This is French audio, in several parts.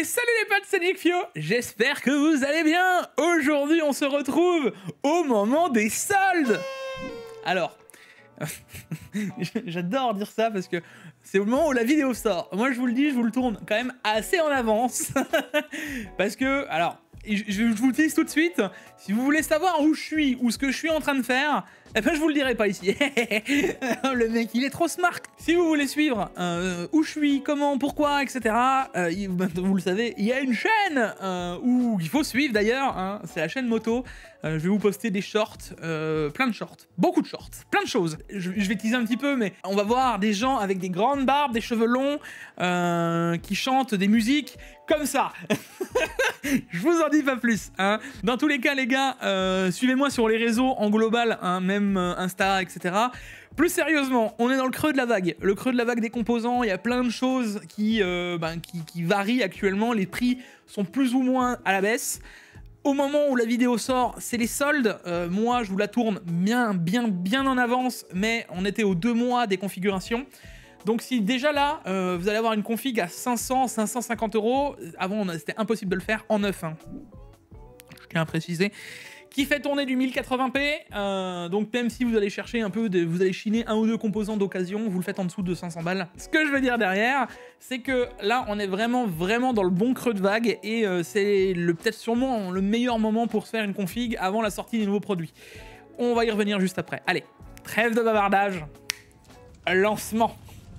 Et salut les potes, c'est Nikfio, j'espère que vous allez bien. Aujourd'hui on se retrouve au moment des soldes. Alors, j'adore dire ça parce que c'est au moment où la vidéo sort. Moi je vous le dis, je vous le tourne quand même assez en avance. Parce que, alors, je vous le dis tout de suite, si vous voulez savoir où je suis, ou ce que je suis en train de faire, eh ben je vous le dirai pas ici. Le mec il est trop smart. Si vous voulez suivre où je suis, comment, pourquoi, etc. Vous le savez, il y a une chaîne où il faut suivre d'ailleurs, hein, c'est la chaîne moto. Je vais vous poster des shorts, plein de shorts, beaucoup de shorts, plein de choses. Je vais teaser un petit peu, mais on va voir des gens avec des grandes barbes, des cheveux longs, qui chantent des musiques comme ça. Je vous en dis pas plus, hein. Dans tous les cas les gars, suivez-moi sur les réseaux en global, hein, même Insta, etc. Plus sérieusement, on est dans le creux de la vague. Le creux de la vague des composants, il y a plein de choses qui varient actuellement. Les prix sont plus ou moins à la baisse. Au moment où la vidéo sort, c'est les soldes. Moi, je vous la tourne bien en avance, mais on était aux 2 mois des configurations. Donc si déjà là, vous allez avoir une config à 500, 550 €, avant c'était impossible de le faire en neuf, hein. Je tiens à préciser, qui fait tourner du 1080p, donc même si vous allez chercher un peu, vous allez chiner un ou deux composants d'occasion, vous le faites en dessous de 500 balles. Ce que je veux dire derrière, c'est que là on est vraiment dans le bon creux de vague, et c'est peut-être sûrement le meilleur moment pour se faire une config avant la sortie des nouveaux produits. On va y revenir juste après. Allez, trêve de bavardage, lancement.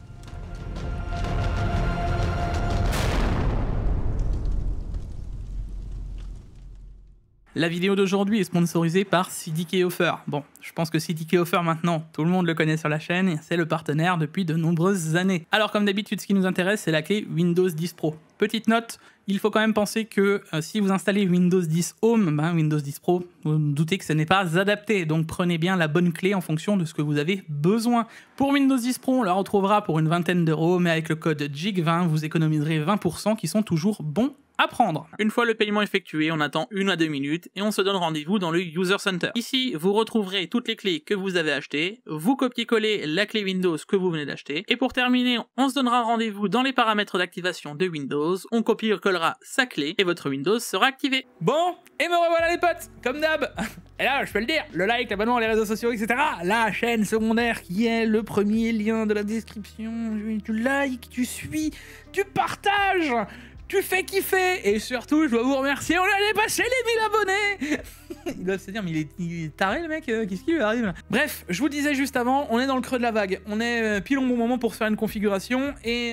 La vidéo d'aujourd'hui est sponsorisée par CDK Offer. Bon, je pense que CDK Offer maintenant, tout le monde le connaît sur la chaîne, c'est le partenaire depuis de nombreuses années. Alors comme d'habitude, ce qui nous intéresse, c'est la clé Windows 10 Pro. Petite note, il faut quand même penser que si vous installez Windows 10 Home, Windows 10 Pro, vous vous doutez que ce n'est pas adapté, donc prenez bien la bonne clé en fonction de ce que vous avez besoin. Pour Windows 10 Pro, on la retrouvera pour une vingtaine d'euros, mais avec le code JIG20, vous économiserez 20% qui sont toujours bons à prendre. Une fois le paiement effectué, on attend 1 à 2 minutes et on se donne rendez-vous dans le User Center. Ici, vous retrouverez toutes les clés que vous avez achetées, vous copiez-collez la clé Windows que vous venez d'acheter, et pour terminer, on se donnera rendez-vous dans les paramètres d'activation de Windows, on copie-collera sa clé et votre Windows sera activé. Bon, et me revoilà les potes, comme d'hab. Et là, je peux le dire, le like, l'abonnement, les réseaux sociaux, etc. La chaîne secondaire qui est le premier lien de la description. Tu likes, tu suis, tu partages, tu fais kiffer, et surtout je dois vous remercier, on a dépassé les 1000 abonnés. Ils doivent se dire, mais il est taré le mec, qu'est-ce qui lui arrive? Bref, je vous disais juste avant, on est dans le creux de la vague, on est pile au bon moment pour se faire une configuration, et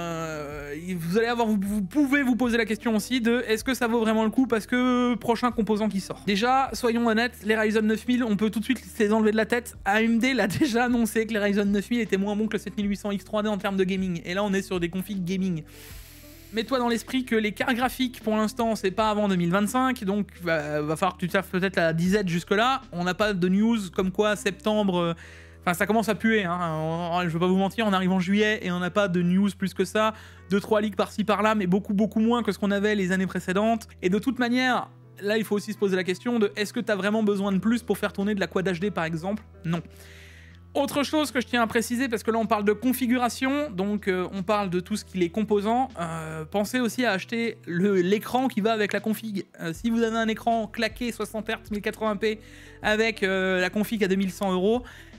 vous allez avoir, vous pouvez vous poser la question aussi de est-ce que ça vaut vraiment le coup parce que prochain composant qui sort. Déjà, soyons honnêtes, les Ryzen 9000, on peut tout de suite les enlever de la tête. AMD l'a déjà annoncé que les Ryzen 9000 étaient moins bons que le 7800X3D en termes de gaming, et là on est sur des configs gaming. Mets-toi dans l'esprit que les cartes graphiques, pour l'instant, c'est pas avant 2025, donc va falloir que tu te fasses peut-être la disette jusque-là. On n'a pas de news comme quoi septembre... Enfin, ça commence à puer, hein. Je veux pas vous mentir, on arrive en juillet et on n'a pas de news plus que ça. 2-3 leaks par-ci par-là, mais beaucoup moins que ce qu'on avait les années précédentes. Et de toute manière, là, il faut aussi se poser la question de est-ce que tu as vraiment besoin de plus pour faire tourner de la Quad HD, par exemple? Non. Autre chose que je tiens à préciser, parce que là on parle de configuration, donc on parle de tout ce qui est composants, pensez aussi à acheter l'écran qui va avec la config. Si vous avez un écran claqué 60 Hz 1080p avec la config à 2100 €,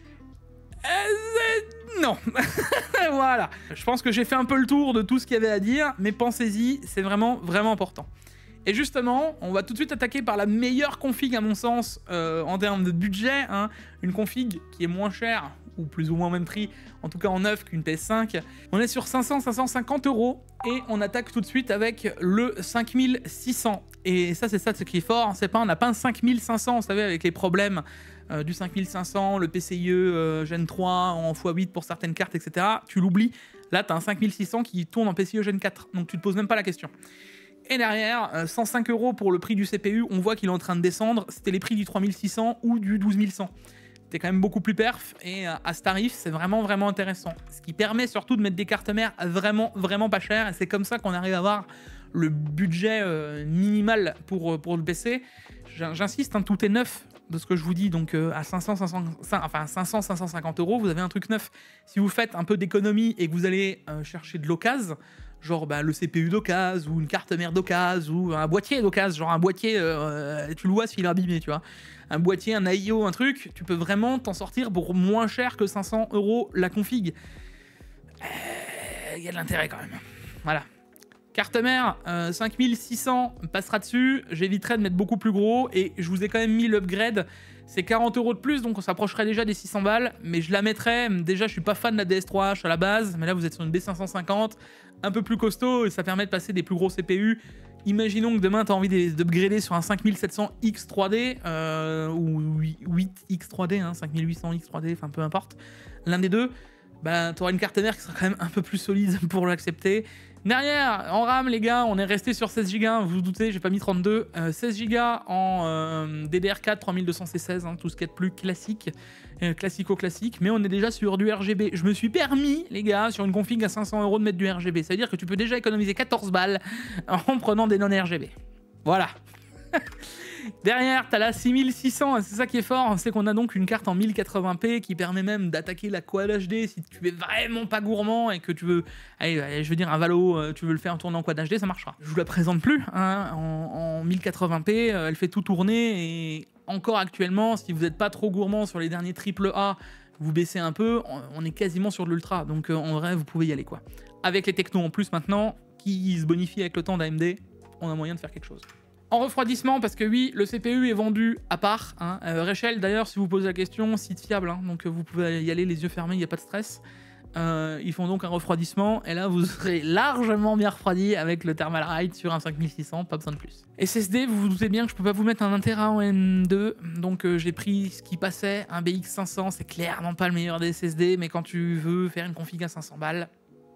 non. Voilà, je pense que j'ai fait un peu le tour de tout ce qu'il y avait à dire, mais pensez-y, c'est vraiment important. Et justement, on va tout de suite attaquer par la meilleure config à mon sens en termes de budget, hein, une config qui est moins chère, ou plus ou moins au même prix, en tout cas en neuf qu'une PS5. On est sur 500-550 € et on attaque tout de suite avec le 5600. Et ça, c'est ça ce qui est fort, c'est pas, on n'a pas un 5500, vous savez, avec les problèmes du 5500, le PCIe Gen 3 en x8 pour certaines cartes, etc. Tu l'oublies, là tu as un 5600 qui tourne en PCIe Gen 4, donc tu te poses même pas la question. Et derrière, 105 € pour le prix du CPU, on voit qu'il est en train de descendre. C'était les prix du 3600 ou du 12100. C'était quand même beaucoup plus perf, et à ce tarif, c'est vraiment intéressant. Ce qui permet surtout de mettre des cartes mères vraiment pas chères, et c'est comme ça qu'on arrive à avoir le budget minimal pour le PC. J'insiste, hein, tout est neuf de ce que je vous dis, donc à 500-550 €, vous avez un truc neuf. Si vous faites un peu d'économie et que vous allez chercher de l'occasion, genre le CPU d'occasion, ou une carte mère d'occasion, ou un boîtier d'occasion, genre un boîtier, tu le vois s'il est abîmé, tu vois. Un boîtier, un AIO, un truc, tu peux vraiment t'en sortir pour moins cher que 500 € la config. Il y a de l'intérêt quand même. Voilà. Carte mère, 5600, passera dessus. J'éviterai de mettre beaucoup plus gros. Et je vous ai quand même mis l'upgrade. C'est 40 € de plus, donc on s'approcherait déjà des 600 balles. Mais je la mettrais. Déjà, je suis pas fan de la DS3H à la base. Mais là, vous êtes sur une B550, un peu plus costaud. Et ça permet de passer des plus gros CPU. Imaginons que demain, tu as envie d'upgrader sur un 5700X 3D. Ou 8X 3D, hein, 5800X 3D, enfin peu importe. L'un des deux. Bah, tu auras une carte mère qui sera quand même un peu plus solide pour l'accepter. Derrière, en RAM, les gars, on est resté sur 16 Go. Vous vous doutez, j'ai pas mis 32. 16 Go en DDR4 3200C16, hein, tout ce qui est de plus classique, classico-classique. Mais on est déjà sur du RGB. Je me suis permis, les gars, sur une config à 500 € de mettre du RGB. Ça veut dire que tu peux déjà économiser 14 balles en prenant des non-RGB. Voilà. Derrière, t'as la 6600, c'est ça qui est fort, c'est qu'on a donc une carte en 1080p qui permet même d'attaquer la Quad HD si tu es vraiment pas gourmand et que tu veux, allez, je veux dire un Valo, tu veux le faire tourner en Quad HD, ça marchera. Je vous la présente plus, hein, en 1080p, elle fait tout tourner et encore actuellement, si vous n'êtes pas trop gourmand sur les derniers AAA, vous baissez un peu, on est quasiment sur de l'ultra, donc en vrai, vous pouvez y aller quoi. Avec les technos en plus maintenant, qui se bonifient avec le temps d'AMD, on a moyen de faire quelque chose. En refroidissement, parce que oui, le CPU est vendu à part. Hein. Rachel, d'ailleurs, si vous posez la question, site fiable, hein, donc vous pouvez y aller les yeux fermés, il n'y a pas de stress. Ils font donc un refroidissement, et là, vous serez largement bien refroidi avec le Thermalright sur un 5600, pas besoin de plus. SSD, vous vous doutez bien que je peux pas vous mettre un 1 Tera en M2, donc j'ai pris ce qui passait, un BX500, c'est clairement pas le meilleur des SSD, mais quand tu veux faire une config à 500 balles...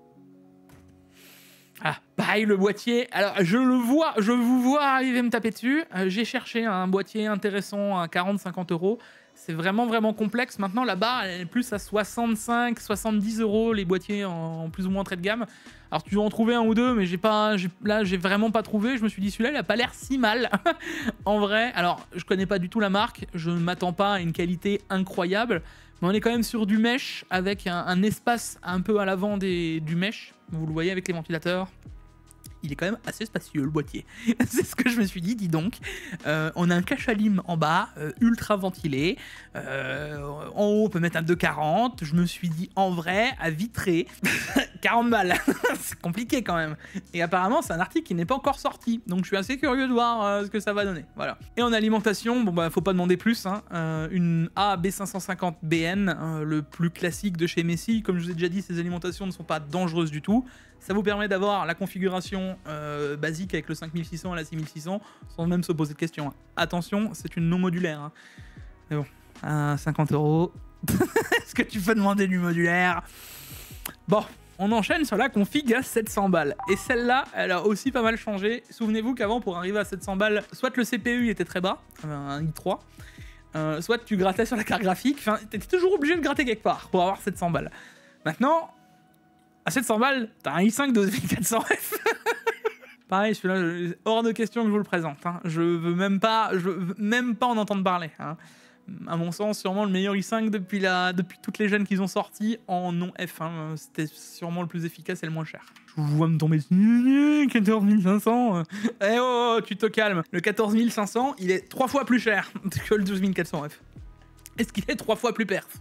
Ah, pareil le boîtier, alors je vous vois arriver me taper dessus, j'ai cherché un boîtier intéressant à 40-50 €, c'est vraiment complexe, maintenant la barre elle est plus à 65-70 € les boîtiers en plus ou moins entrée de gamme, alors tu dois en trouver un ou deux mais là j'ai vraiment pas trouvé, je me suis dit celui-là il a pas l'air si mal, en vrai, alors je connais pas du tout la marque, je ne m'attends pas à une qualité incroyable, mais on est quand même sur du mesh avec un espace un peu à l'avant du mesh. Vous le voyez avec les ventilateurs. Il est quand même assez spacieux le boîtier. C'est ce que je me suis dit, dis donc. On a un cache-alim en bas, ultra ventilé. En haut, on peut mettre un 240. Je me suis dit, en vrai, à vitrer, 40 balles. C'est compliqué quand même. Et apparemment, c'est un article qui n'est pas encore sorti. Donc je suis assez curieux de voir ce que ça va donner. Voilà. Et en alimentation, bon bah faut pas demander plus. Hein. Une AB550BN, le plus classique de chez Messi. Comme je vous ai déjà dit, ces alimentations ne sont pas dangereuses du tout. Ça vous permet d'avoir la configuration basique avec le 5600 et la 6600 sans même se poser de questions. Hein. Attention, c'est une non modulaire. Hein. Mais bon, à 50 €. Est-ce que tu peux demander du modulaire? Bon, on enchaîne sur la config à 700 balles. Et celle-là, elle a aussi pas mal changé. Souvenez-vous qu'avant, pour arriver à 700 balles, soit le CPU il était très bas, un i3, soit tu grattais sur la carte graphique. Enfin, t'étais toujours obligé de gratter quelque part pour avoir 700 balles. Maintenant, à 700 balles, t'as un i5 de 2400F. Pareil, celui-là, hors de question que je vous le présente. Hein. Je veux même pas en entendre parler. Hein. À mon sens, sûrement le meilleur i5 depuis toutes les gènes qu'ils ont sortis en non F. Hein. C'était sûrement le plus efficace et le moins cher. Je vous vois me tomber dessus. 14500. Eh oh, tu te calmes. Le 14500, il est 3 fois plus cher que le 12400F. Est-ce qu'il est 3 fois plus perf?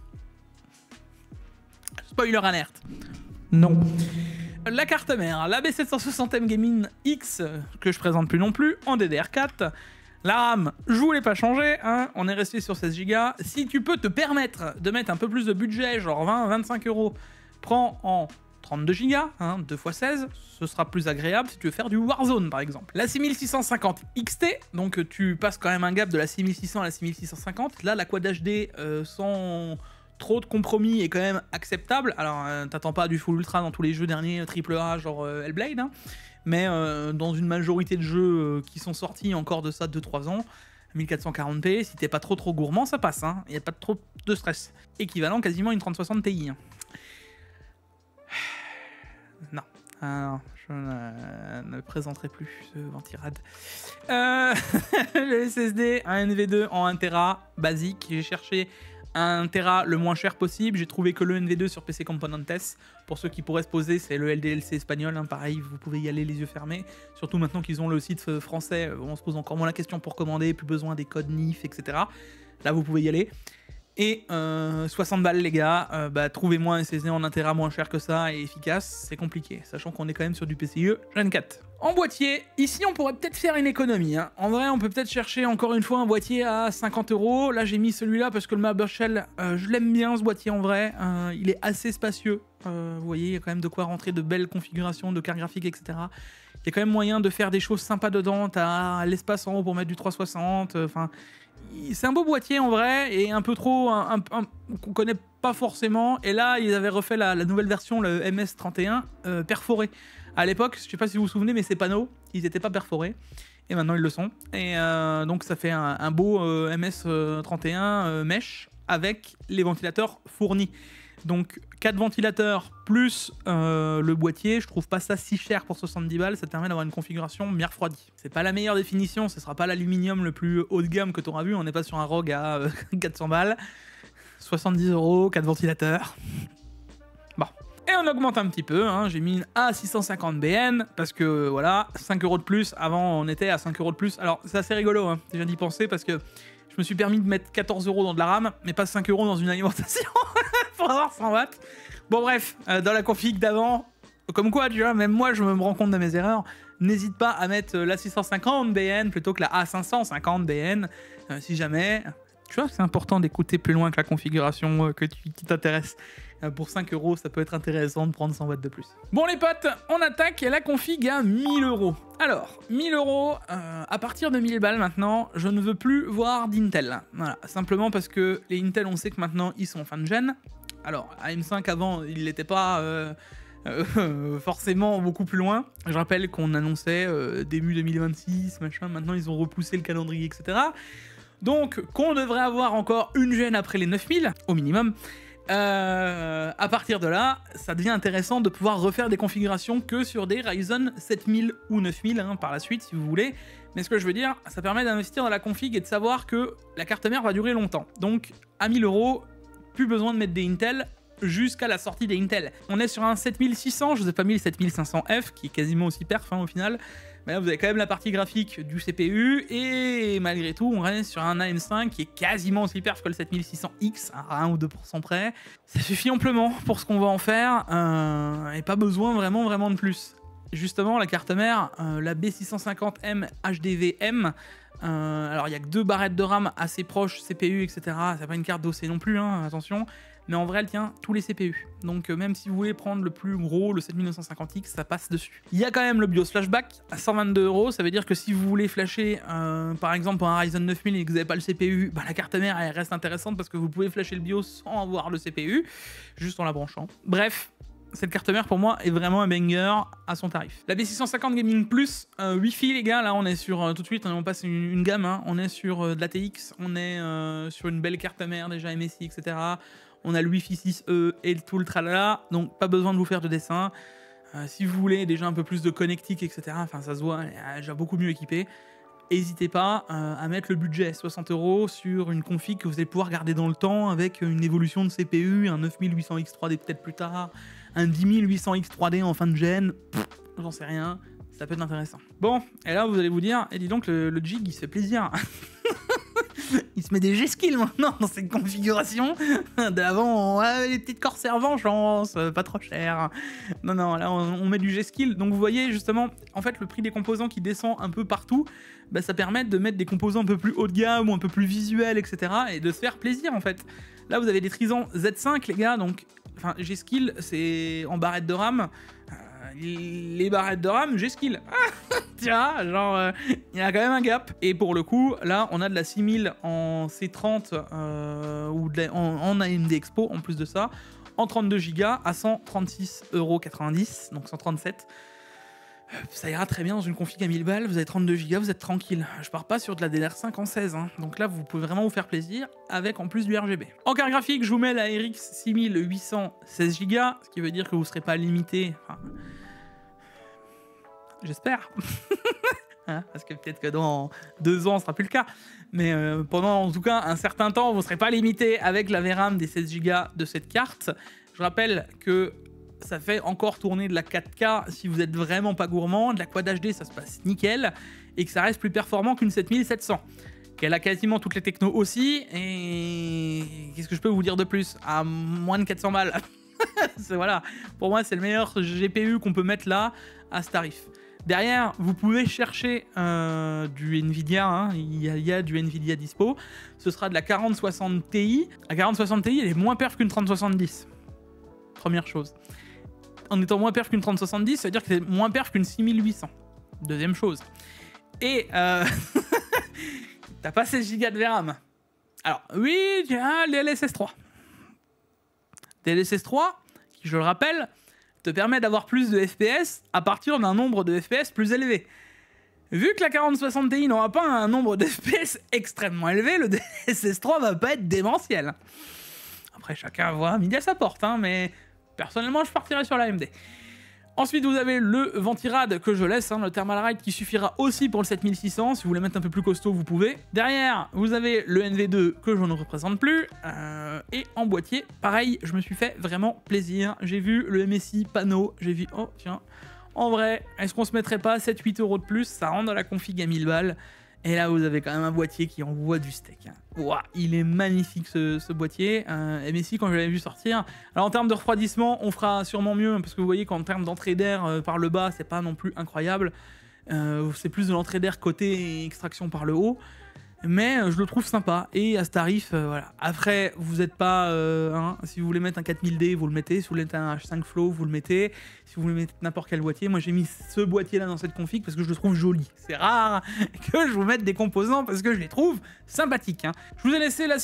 Spoiler alerte. Non. La carte mère, la B760M Gaming X, que je présente plus non plus, en DDR4. La RAM, je vous l'ai pas changé, hein, on est resté sur 16 Go. Si tu peux te permettre de mettre un peu plus de budget, genre 20-25 €, prends en 32 Go, hein, 2 x 16, ce sera plus agréable si tu veux faire du Warzone par exemple. La 6650 XT, donc tu passes quand même un gap de la 6600 à la 6650. Là, la Quad HD sans trop de compromis est quand même acceptable. Alors, t'attends pas du full ultra dans tous les jeux derniers AAA, genre Hellblade, hein, mais dans une majorité de jeux qui sont sortis encore de ça 2-3 ans, 1440p, si t'es pas trop gourmand, ça passe, hein, y a pas trop de stress. Équivalent quasiment à une 3060 Ti. Hein. Non. Alors, je ne présenterai plus ce ventirad. Le SSD, un NV2 en 1 Tera, basique. J'ai cherché 1 Tera le moins cher possible. J'ai trouvé que le NV2 sur PC Componentes. Pour ceux qui pourraient se poser, c'est le LDLC espagnol. Hein, pareil, vous pouvez y aller les yeux fermés. Surtout maintenant qu'ils ont le site français, on se pose encore moins la question pour commander, plus besoin des codes NIF, etc. Là, vous pouvez y aller. Et 60 balles les gars, trouvez-moi un SSD en 1 Tera moins cher que ça et efficace, c'est compliqué, sachant qu'on est quand même sur du PCIe Gen 4. En boîtier, ici on pourrait peut-être faire une économie. Hein. En vrai, on peut peut-être chercher encore une fois un boîtier à 50 €. Là j'ai mis celui-là parce que le Mablashell, je l'aime bien ce boîtier en vrai, il est assez spacieux. Vous voyez, il y a quand même de quoi rentrer de belles configurations, de cartes graphiques, etc. Il y a quand même moyen de faire des choses sympas dedans, t'as l'espace en haut pour mettre du 360, enfin... c'est un beau boîtier en vrai, et un peu trop, qu'on connaît pas forcément. Et là, ils avaient refait la nouvelle version, le MS31, perforé. À l'époque, je sais pas si vous vous souvenez, mais ces panneaux, ils étaient pas perforés. Et maintenant, ils le sont. Et donc, ça fait un beau MS31 mesh avec les ventilateurs fournis. Donc 4 ventilateurs plus le boîtier, je trouve pas ça si cher pour 70 balles, ça te permet d'avoir une configuration bien refroidie. C'est pas la meilleure définition, ce sera pas l'aluminium le plus haut de gamme que tu auras vu, on n'est pas sur un ROG à 400 balles. 70 €, 4 ventilateurs. Bon. Et on augmente un petit peu, hein. J'ai mis une A650BN, parce que voilà, 5 € de plus, avant on était à 5 € de plus. Alors c'est assez rigolo, hein, déjà d'y penser, parce que je me suis permis de mettre 14 € dans de la RAM, mais pas 5 € dans une alimentation pour avoir 100 watts. Bon bref, dans la config d'avant, comme quoi, tu vois, même moi je me rends compte de mes erreurs. N'hésite pas à mettre la 650BN plutôt que la A550BN, si jamais. Tu vois, c'est important d'écouter plus loin que la configuration qui t'intéresse. Pour 5 €, ça peut être intéressant de prendre 100 watts de plus. Bon les potes, on attaque la config à 1000 €. Alors, 1000 €, à partir de 1000 balles maintenant, je ne veux plus voir d'Intel. Voilà, simplement parce que les Intel, on sait que maintenant, ils sont en fin de gen. Alors, AM5 avant, il n'était pas forcément beaucoup plus loin. Je rappelle qu'on annonçait début 2026, machin, maintenant ils ont repoussé le calendrier, etc. Donc, qu'on devrait avoir encore une gêne après les 9000, au minimum. À partir de là, ça devient intéressant de pouvoir refaire des configurations que sur des Ryzen 7000 ou 9000 hein, par la suite, si vous voulez. Mais ce que je veux dire, ça permet d'investir dans la config et de savoir que la carte mère va durer longtemps. Donc, à 1000 €, plus besoin de mettre des Intel jusqu'à la sortie des Intel. On est sur un 7600, je vous ai pas mis le 7500F, qui est quasiment aussi perf hein, au final. Mais là, vous avez quand même la partie graphique du CPU, et malgré tout, on reste sur un AM5 qui est quasiment aussi perf que le 7600X, à 1 ou 2% près. Ça suffit amplement pour ce qu'on va en faire, et pas besoin vraiment de plus. Justement, la carte mère, la B650M HDVM, alors il n'y a que 2 barrettes de RAM assez proches, CPU, etc. C'est pas une carte d'OC non plus, hein, attention. Mais en vrai, elle tient tous les CPU. Donc même si vous voulez prendre le plus gros, le 7950X, ça passe dessus. Il y a quand même le BIOS flashback à 122 €. Ça veut dire que si vous voulez flasher, par exemple, pour un Ryzen 9000 et que vous n'avez pas le CPU, la carte mère, elle reste intéressante parce que vous pouvez flasher le BIOS sans avoir le CPU, juste en la branchant. Bref, cette carte mère, pour moi, est vraiment un banger à son tarif. La B650 Gaming Plus, Wi-Fi, les gars, là, on est sur, tout de suite, on passe une gamme, hein. On est sur de l'ATX, on est sur une belle carte mère, déjà MSI, etc. On a le Wi-Fi 6E et tout le tralala, donc pas besoin de vous faire de dessin. Si vous voulez déjà un peu plus de connectique, etc., enfin ça se voit, elle est déjà beaucoup mieux équipée. N'hésitez pas à mettre le budget 60 € sur une config que vous allez pouvoir garder dans le temps avec une évolution de CPU, un 9800X 3D peut-être plus tard, un 10800X 3D en fin de gen, j'en sais rien, ça peut être intéressant. Bon, et là vous allez vous dire, dis donc le Jig il se fait plaisir. Il se met des G-Skills maintenant dans cette configuration. D'avant, les petites Corsair Vengeance, pas trop cher. Non, là on met du G-Skill. Donc vous voyez justement, en fait, le prix des composants qui descend un peu partout, ça permet de mettre des composants un peu plus haut de gamme ou un peu plus visuels, etc. et de se faire plaisir en fait. Là vous avez des Trizon Z5, les gars, donc enfin G-Skill, c'est en barrette de RAM. Les barrettes de RAM, G-Skill. Tiens, genre, il y a quand même un gap. Et pour le coup, là, on a de la 6000 en C30 ou en AMD Expo, en plus de ça, en 32 Go à 136,90 €, donc 137. Ça ira très bien dans une config à 1000 balles, vous avez 32 Go, vous êtes tranquille. Je pars pas sur de la DDR5 en 16, hein. Donc là vous pouvez vraiment vous faire plaisir, avec en plus du RGB. En carte graphique, je vous mets la RX 6800 16 Go, ce qui veut dire que vous serez pas limité, enfin... J'espère. hein, parce que peut-être que dans 2 ans, ce sera plus le cas. Mais pendant, en tout cas, un certain temps, vous ne serez pas limité avec la VRAM des 16 Go de cette carte. Je rappelle que ça fait encore tourner de la 4K si vous êtes vraiment pas gourmand. De la Quad HD, ça se passe nickel. Et que ça reste plus performant qu'une 7700. Qu'elle a quasiment toutes les technos aussi. Et qu'est-ce que je peux vous dire de plus? À moins de 400 balles. Voilà. Pour moi, c'est le meilleur GPU qu'on peut mettre là à ce tarif. Derrière, vous pouvez chercher du Nvidia, hein. Il y a du Nvidia dispo. Ce sera de la 4060 Ti. La 4060 Ti, elle est moins perf qu'une 3070. Première chose. En étant moins perf qu'une 3070, ça veut dire que c'est moins perf qu'une 6800. Deuxième chose. Et t'as pas 16 Go de VRAM. Alors, oui, tu as le DLSS 3. DLSS 3, qui, je le rappelle, te permet d'avoir plus de FPS à partir d'un nombre de FPS plus élevé. Vu que la 4060 Ti n'aura pas un nombre de FPS extrêmement élevé, le DLSS 3 va pas être démentiel. Après, chacun voit midi à sa porte, hein, mais personnellement, je partirais sur l'AMD. Ensuite, vous avez le Ventirad que je laisse, hein, le Thermal Ride qui suffira aussi pour le 7600. Si vous voulez mettre un peu plus costaud, vous pouvez. Derrière, vous avez le NV2 que je ne représente plus. Et en boîtier, pareil, je me suis fait vraiment plaisir. J'ai vu le MSI Pano, j'ai vu, oh tiens, en vrai, est-ce qu'on se mettrait pas 7-8 € de plus? Ça rentre dans la config à 1000 balles. Et là, vous avez quand même un boîtier qui envoie du steak. Hein. Ouah, il est magnifique ce boîtier. MSI, quand je l'avais vu sortir. Alors en termes de refroidissement, on fera sûrement mieux, parce que vous voyez qu'en termes d'entrée d'air par le bas, c'est pas non plus incroyable. C'est plus de l'entrée d'air côté extraction par le haut. Mais je le trouve sympa. Et à ce tarif, voilà. Après, vous n'êtes pas... hein, si vous voulez mettre un 4000D, vous le mettez. Si vous voulez mettre un H5 Flow, vous le mettez. Si vous voulez mettre n'importe quel boîtier, moi j'ai mis ce boîtier-là dans cette config parce que je le trouve joli. C'est rare que je vous mette des composants parce que je les trouve sympathiques. Hein. Je vous ai laissé la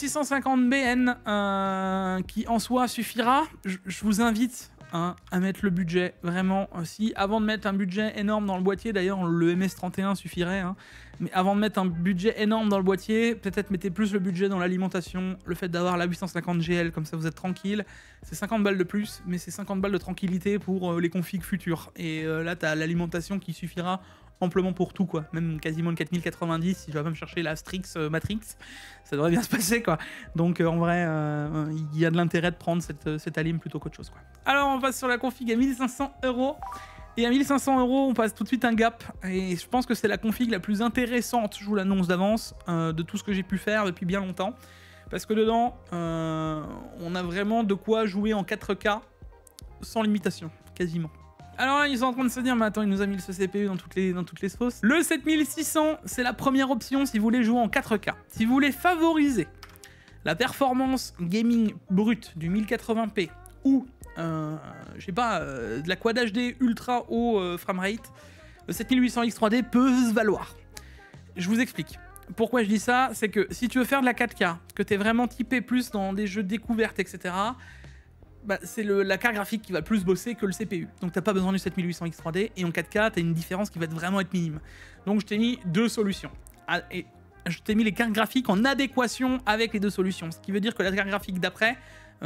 650BN qui en soi suffira. Je vous invite... hein, à mettre le budget, vraiment. Si avant de mettre un budget énorme dans le boîtier, d'ailleurs le MS31 suffirait, hein, mais avant de mettre un budget énorme dans le boîtier, peut-être mettez plus le budget dans l'alimentation, le fait d'avoir la 850 GL, comme ça vous êtes tranquille, c'est 50 balles de plus, mais c'est 50 balles de tranquillité pour les configs futurs. Et là t'as l'alimentation qui suffira amplement pour tout, quoi. Même quasiment le 4090, si je vais même chercher la Strix Matrix, ça devrait bien se passer, quoi. Donc en vrai, il y a de l'intérêt de prendre cette alim plutôt qu'autre chose, quoi. Alors on passe sur la config à 1500 €. Et à 1500 €, on passe tout de suite un gap. Et je pense que c'est la config la plus intéressante, je vous l'annonce d'avance, de tout ce que j'ai pu faire depuis bien longtemps. Parce que dedans, on a vraiment de quoi jouer en 4K sans limitation, quasiment. Alors là, ils sont en train de se dire, mais attends, il nous a mis ce CPU dans toutes les sauces. Le 7600, c'est la première option si vous voulez jouer en 4K. Si vous voulez favoriser la performance gaming brute du 1080p ou, je sais pas, de la Quad HD ultra haut framerate, le 7800X3D peut se valoir. Je vous explique. Pourquoi je dis ça? C'est que si tu veux faire de la 4K, que tu es vraiment typé plus dans des jeux découvertes, etc., bah, c'est la carte graphique qui va le plus bosser que le CPU. Donc t'as pas besoin du 7800X3D, et en 4K, t'as une différence qui va vraiment être minime. Donc je t'ai mis deux solutions. Et je t'ai mis les cartes graphiques en adéquation avec les deux solutions. Ce qui veut dire que la carte graphique d'après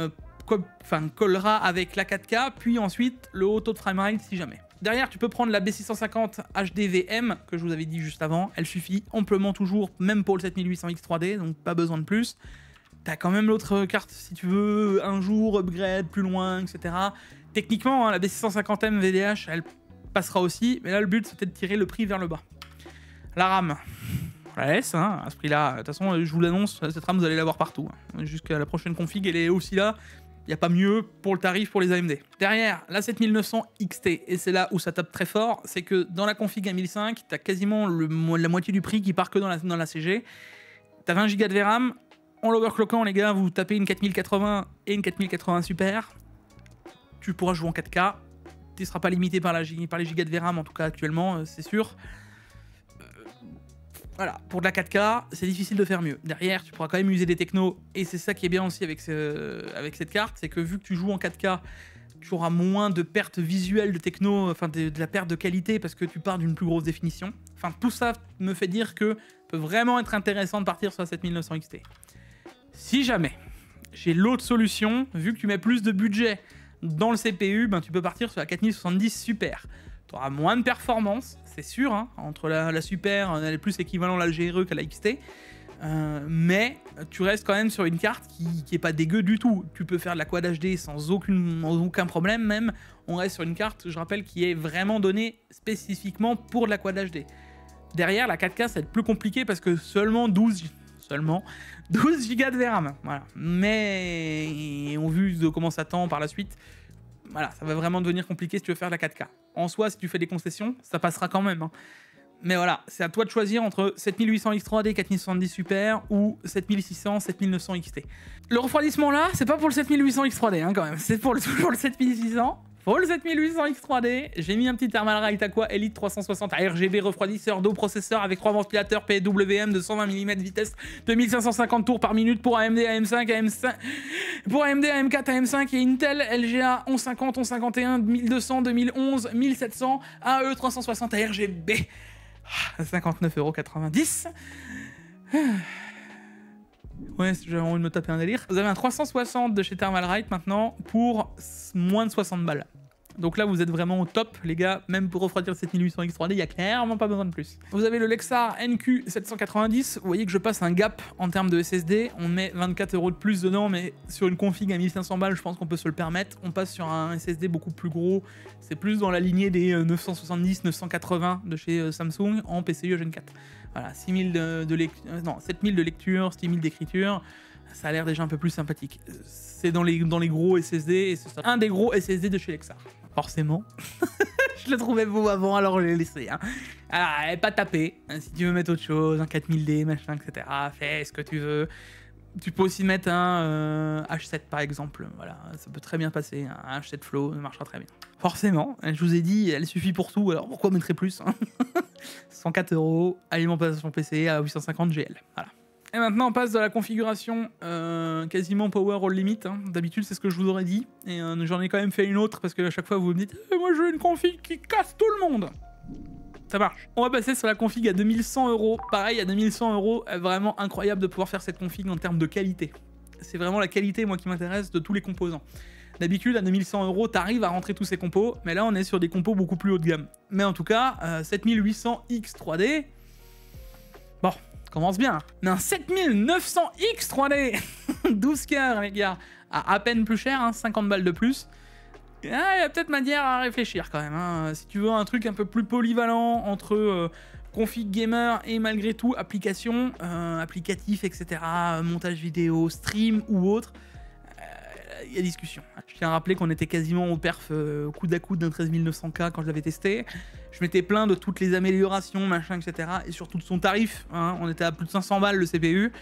collera avec la 4K, puis ensuite le haut taux de framerate si jamais. Derrière, tu peux prendre la B650 HDVM, que je vous avais dit juste avant. Elle suffit amplement toujours, même pour le 7800X3D, donc pas besoin de plus. T'as quand même l'autre carte si tu veux un jour upgrade plus loin, etc. Techniquement, hein, la B650M VDH, elle passera aussi, mais là le but c'était de tirer le prix vers le bas. La RAM, je la laisse, hein, à ce prix-là. De toute façon, je vous l'annonce, cette RAM vous allez l'avoir partout. Hein. Jusqu'à la prochaine config, elle est aussi là. Il n'y a pas mieux pour le tarif pour les AMD. Derrière, la 7900 XT, et c'est là où ça tape très fort, c'est que dans la config à 1005, t'as quasiment la moitié du prix qui part que dans la CG. T'as 20 Go de VRAM. En l'overclockant, les gars, vous tapez une 4080 et une 4080 Super. Tu pourras jouer en 4K. Tu ne seras pas limité par les gigas de VRAM, en tout cas actuellement, c'est sûr. Voilà, pour de la 4K, c'est difficile de faire mieux. Derrière, tu pourras quand même user des technos. Et c'est ça qui est bien aussi avec cette carte, c'est que vu que tu joues en 4K, tu auras moins de pertes visuelles de techno, enfin de la perte de qualité parce que tu pars d'une plus grosse définition. Enfin, tout ça me fait dire que peut vraiment être intéressant de partir sur la 7900 XT. Si jamais j'ai l'autre solution, vu que tu mets plus de budget dans le CPU, ben tu peux partir sur la 4070 Super. Tu auras moins de performance, c'est sûr, hein, entre la Super, elle est plus équivalent à la GRE qu'à la XT. Mais tu restes quand même sur une carte qui est pas dégueu du tout. Tu peux faire de la Quad HD sans aucun problème même. On reste sur une carte, je rappelle, qui est vraiment donnée spécifiquement pour de la Quad HD. Derrière, la 4K, ça va être plus compliqué parce que seulement 12 Go de VRAM. Voilà. Mais on vu de comment ça tend par la suite, voilà, ça va vraiment devenir compliqué si tu veux faire de la 4K. En soi, si tu fais des concessions, ça passera quand même, hein. Mais voilà, c'est à toi de choisir entre 7800 X3D 4070 Super ou 7600 7900 XT. Le refroidissement là, c'est pas pour le 7800 X3D hein, quand même, c'est pour le 7600. Pour le 7800 X3D, j'ai mis un petit Thermalright Aqua Elite 360 RGB refroidisseur d'eau processeur avec 3 ventilateurs PWM de 120 mm vitesse 2550 tours par minute pour AMD, AM5, pour AMD, AM4, AM5 et Intel LGA 1150, 1151, 1200, 2011, 1700, AE 360 RGB. 59,90 €. Ouais, j'ai envie de me taper un délire. Vous avez un 360 de chez Thermalright maintenant pour moins de 60 balles. Donc là, vous êtes vraiment au top, les gars. Même pour refroidir 7800 X3D, il n'y a clairement pas besoin de plus. Vous avez le Lexar NQ790. Vous voyez que je passe un gap en termes de SSD. On met 24 € de plus dedans, mais sur une config à 1500 balles, je pense qu'on peut se le permettre. On passe sur un SSD beaucoup plus gros. C'est plus dans la lignée des 970, 980 de chez Samsung en PCIe Gen 4. Voilà, 7000 7000 de lecture, 6000 d'écriture. Ça a l'air déjà un peu plus sympathique. C'est dans les gros SSD, et c'est un des gros SSD de chez Lexar. Forcément. Je le trouvais beau avant, alors je l'ai laissé. Hein. Alors, pas taper. Si tu veux mettre autre chose, un 4000D, machin, etc., fais ce que tu veux. Tu peux aussi mettre un H7 par exemple. Voilà, ça peut très bien passer. Un H7 Flow, ça marchera très bien. Forcément, je vous ai dit, elle suffit pour tout, alors pourquoi mettre plus hein. 104 €, alimentation PC à 850 GL. Voilà. Et maintenant, on passe de la configuration quasiment Power All Limit. Hein. D'habitude, c'est ce que je vous aurais dit. Et j'en ai quand même fait une autre parce que à chaque fois, vous me dites moi, je veux une config qui casse tout le monde. Ça marche. On va passer sur la config à 2100 €. Pareil, à 2100 €, vraiment incroyable de pouvoir faire cette config en termes de qualité. C'est vraiment la qualité, moi, qui m'intéresse de tous les composants. D'habitude, à 2100 €, t'arrives à rentrer tous ces compos. Mais là, on est sur des compos beaucoup plus haut de gamme. Mais en tout cas, 7800 X3D... Bon... commence bien. Mais un 7900 X3D 12 cœurs, les gars. À peine plus cher, hein, 50 balles de plus. Il y a peut-être manière à réfléchir quand même. Hein. Si tu veux un truc un peu plus polyvalent entre config gamer et malgré tout application, applicatif, etc., montage vidéo, stream ou autre, il y a discussion. Je tiens à rappeler qu'on était quasiment au perf coude à coude d'un 13900K quand je l'avais testé. Je m'étais plaint de toutes les améliorations, machin, etc. Et surtout de son tarif. Hein. On était à plus de 500 balles le CPU.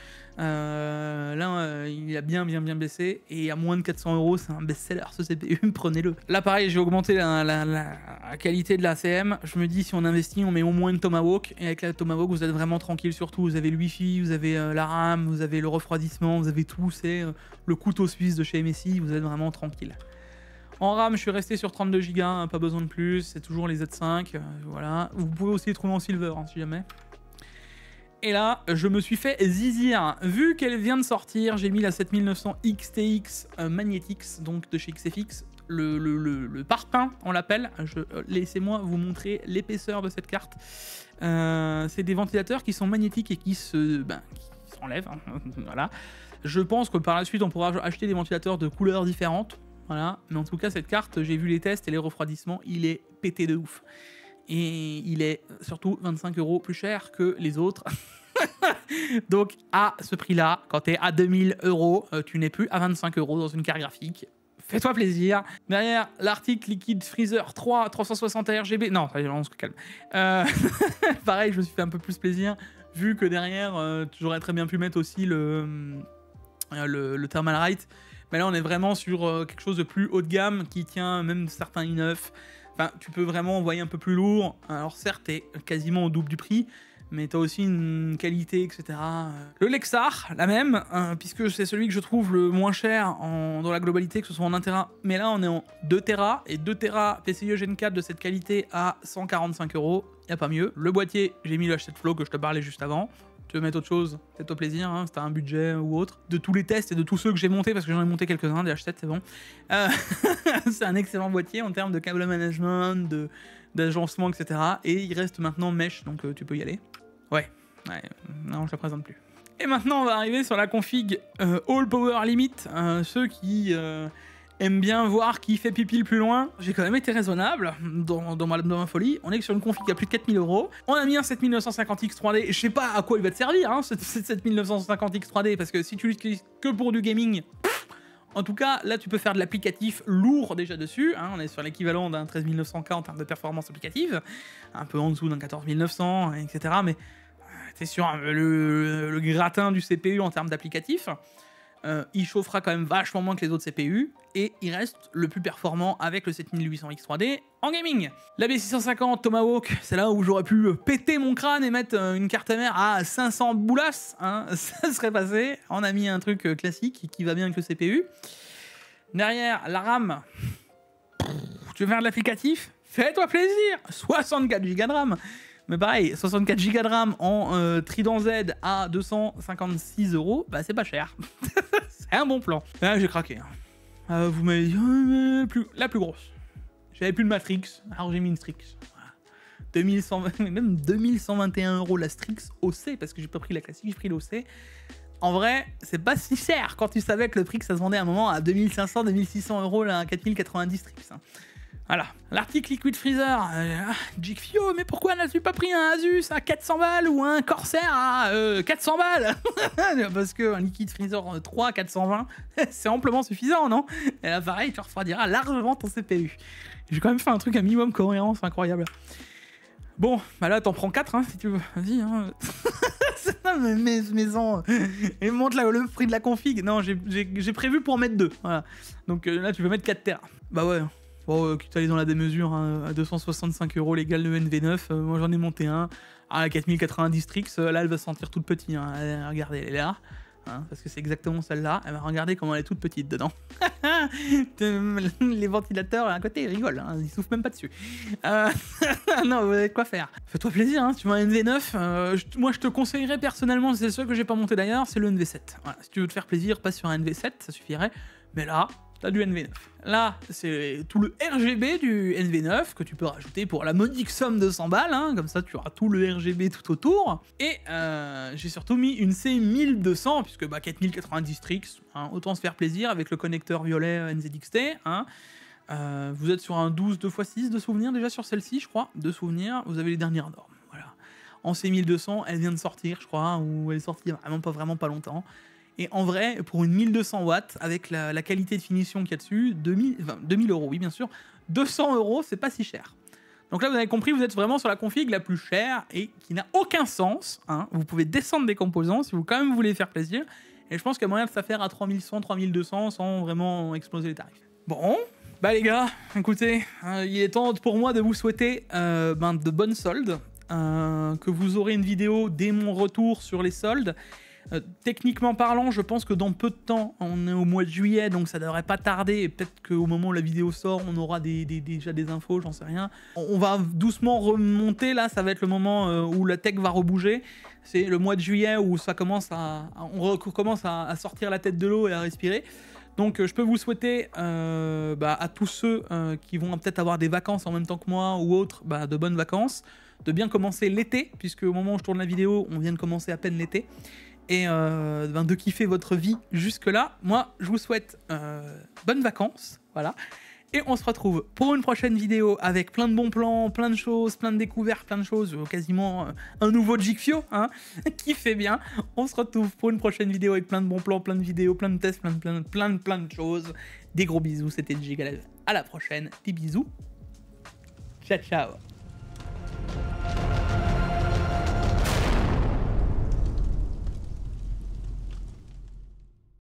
Là, il a bien baissé. Et à moins de 400 €, c'est un best-seller ce CPU. Prenez-le. Là, pareil, j'ai augmenté la qualité de la CM. Je me dis, si on investit, on met au moins une Tomahawk. Et avec la Tomahawk, vous êtes vraiment tranquille surtout. Vous avez le Wi-Fi, vous avez la RAM, vous avez le refroidissement, vous avez tout. C'est le couteau suisse de chez MSI. Vous êtes vraiment tranquille. En RAM, je suis resté sur 32 Go, hein, pas besoin de plus, c'est toujours les Z5, voilà. Vous pouvez aussi les trouver en silver, hein, si jamais. Et là, je me suis fait zizir. Vu qu'elle vient de sortir, j'ai mis la 7900 XTX Magnetix, donc de chez XFX, le parpaing, on l'appelle. Laissez-moi vous montrer l'épaisseur de cette carte. C'est des ventilateurs qui sont magnétiques et qui s'enlèvent, hein, voilà. Je pense que par la suite, on pourra acheter des ventilateurs de couleurs différentes. Voilà, mais en tout cas, cette carte, j'ai vu les tests et les refroidissements, il est pété de ouf. Et il est surtout 25 € plus cher que les autres. Donc, à ce prix-là, quand tu es à 2000 €, tu n'es plus à 25 € dans une carte graphique. Fais-toi plaisir. Derrière, l'Arctic Liquid Freezer 3 360 RGB. Non, on se calme. Pareil, je me suis fait un peu plus plaisir, vu que derrière, j'aurais très bien pu mettre aussi le Thermalright. Mais là, on est vraiment sur quelque chose de plus haut de gamme qui tient même certains i9. Enfin, tu peux vraiment envoyer un peu plus lourd. Alors certes, t'es quasiment au double du prix, mais t'as aussi une qualité, etc. Le Lexar, la même, puisque c'est celui que je trouve le moins cher dans la globalité, que ce soit en 1 Tera. Mais là, on est en 2 Tera, et 2 Tera PCIe Gen 4 de cette qualité à 145 €. Y a pas mieux. Le boîtier, j'ai mis le H7 Flow que je te parlais juste avant. tu veux mettre autre chose, fais-toi plaisir, hein, si t'as un budget ou autre. De tous les tests et de tous ceux que j'ai montés, parce que j'en ai monté quelques-uns, des H7, c'est bon. C'est un excellent boîtier en termes de câble management, d'agencement, etc. Et il reste maintenant mesh, donc tu peux y aller. Ouais, non, je la présente plus. Et maintenant, on va arriver sur la config All Power Limit. Ceux qui aiment bien voir qui fait pipi le plus loin. J'ai quand même été raisonnable dans ma folie. On est sur une config à plus de 4000 €. On a mis un 7950X 3D. Je sais pas à quoi il va te servir, hein, ce 7950X 3D, parce que si tu l'utilises que pour du gaming, en tout cas, là, tu peux faire de l'applicatif lourd déjà dessus. Hein, on est sur l'équivalent d'un 13900K en termes de performance applicative. Un peu en dessous d'un 14900, etc. Mais c'est sur le gratin du CPU en termes d'applicatif. Il chauffera quand même vachement moins que les autres CPU, et il reste le plus performant avec le 7800X 3D en gaming. La B650 Tomahawk, c'est là où j'aurais pu péter mon crâne et mettre une carte mère à 500 boulasses, hein, ça serait passé. On a mis un truc classique qui va bien avec le CPU. Derrière, la RAM, tu veux faire de l'applicatif? Fais-toi plaisir, 64 Go de RAM. Mais pareil, 64 Go de RAM en Trident Z à 256 €, bah c'est pas cher. C'est un bon plan. Là, j'ai craqué. Vous m'avez dit la plus grosse. J'avais plus de Matrix, alors j'ai mis une Strix. Voilà. 2120, même 2121 € la Strix OC, parce que j'ai pas pris la classique, j'ai pris l'OC. En vrai, c'est pas si cher quand tu savais que le prix que ça se vendait à un moment à 2500, 2600 € la 4090 Strix. Hein. Voilà, l'article Liquid Freezer, Jigfio, mais pourquoi n'as-tu pas pris un Asus à 400 balles ou un Corsair à 400 balles? Parce qu'un Liquid Freezer 3 à 420, c'est amplement suffisant, non? Et là, pareil, tu refroidiras largement ton CPU. J'ai quand même fait un truc à minimum cohérent, c'est incroyable. Bon, bah là, t'en prends 4, hein, si tu veux. Vas-y, hein. Maison. Et montre là, le prix de la config. Non, j'ai prévu pour en mettre 2. Voilà. Donc là, tu peux mettre 4 Tera. Bah ouais. Bon, quitte à aller dans la démesure, hein, à 265 € l'égal le NV9, moi j'en ai monté un à 4090 Strix, là elle va se sentir toute petite, hein. Regardez, elle est là, hein, parce que c'est exactement celle-là, regardez comment elle est toute petite dedans. Les ventilateurs à côté ils rigolent, hein, ils soufflent même pas dessus. Non, vous avez de quoi faire. Fais-toi plaisir, hein, tu veux un NV9, moi je te conseillerais personnellement, c'est le seul que j'ai pas monté d'ailleurs, c'est le NV7. Voilà, si tu veux te faire plaisir, passe sur un NV7, ça suffirait, mais là... T'as du NV9. Là, c'est tout le RGB du NV9 que tu peux rajouter pour la modique somme de 100 balles, hein, comme ça tu auras tout le RGB tout autour. Et j'ai surtout mis une C1200, puisque bah, 4090 Strix, hein, autant se faire plaisir avec le connecteur violet NZXT. Hein. Vous êtes sur un 12 2x6 de souvenirs déjà sur celle-ci, je crois. De souvenirs, vous avez les dernières normes. Voilà. En C1200, elle vient de sortir, je crois, ou elle est sortie vraiment pas longtemps. Et en vrai, pour une 1200 watts, avec la qualité de finition qu'il y a dessus, 2000 €, oui bien sûr, 200 €, c'est pas si cher. Donc là, vous avez compris, vous êtes vraiment sur la config la plus chère et qui n'a aucun sens. Hein. Vous pouvez descendre des composants si vous quand même voulez faire plaisir. Et je pense qu'il y a moyen de ça faire à 3100, 3200 sans vraiment exploser les tarifs. Bon, bah les gars, écoutez, il est temps pour moi de vous souhaiter de bonnes soldes. Que vous aurez une vidéo dès mon retour sur les soldes. Techniquement parlant, je pense que dans peu de temps, on est au mois de juillet, donc ça devrait pas tarder, et peut-être qu'au moment où la vidéo sort, on aura déjà des infos, j'en sais rien. On va doucement remonter, là, ça va être le moment où la tech va rebouger. C'est le mois de juillet où ça commence on recommence à sortir la tête de l'eau et à respirer. Donc je peux vous souhaiter à tous ceux qui vont peut-être avoir des vacances en même temps que moi ou autres, de bonnes vacances, de bien commencer l'été, puisque au moment où je tourne la vidéo, on vient de commencer à peine l'été. Et de kiffer votre vie jusque-là. Moi, je vous souhaite bonnes vacances, voilà. Et on se retrouve pour une prochaine vidéo avec plein de bons plans, plein de choses, plein de découvertes, plein de choses, quasiment un nouveau Jigfio, hein, qui fait bien. On se retrouve pour une prochaine vidéo avec plein de bons plans, plein de vidéos, plein de tests, plein de choses. Des gros bisous, c'était Jigalev. À la prochaine, des bisous. Ciao, ciao.